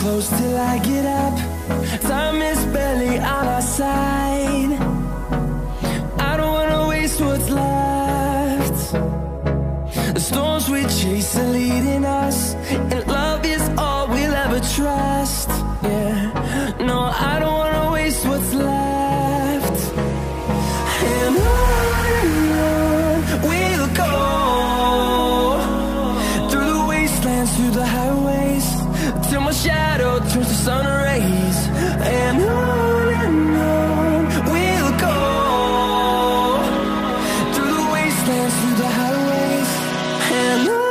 close till I get up. Time is barely on our side. I don't wanna waste what's left. The storms we chase are leading us, and love is all we'll ever trust. Yeah, no, I don't wanna waste what's left. And on we'll go, through the wastelands, through the highways, till my shadow turns to sun rays. And on we'll go, through the wastelands, through the highways, and on.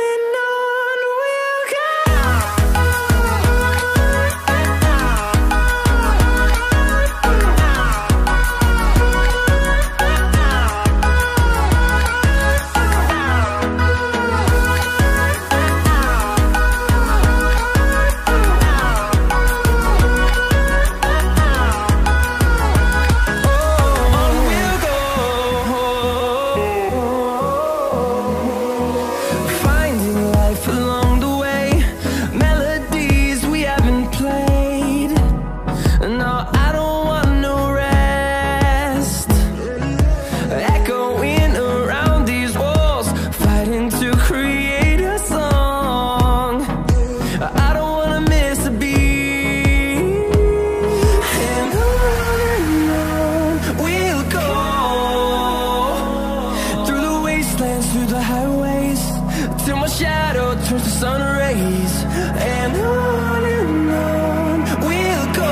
Through the highways, till my shadow turns to sun rays. And on we'll go,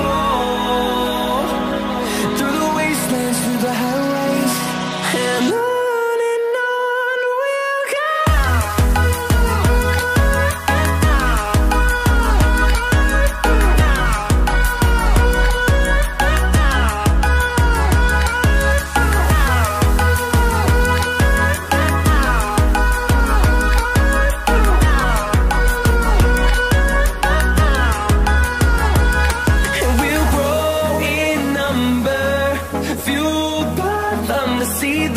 through the wastelands, through the highways, and on. See